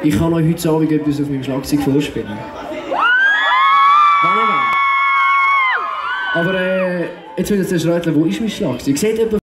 Ich kann euch heute Abend etwas auf meinem Schlagzeug vorspielen. Aber jetzt müsst ihr zuerst raten, wo ist mein Schlagzeug? Seht ihr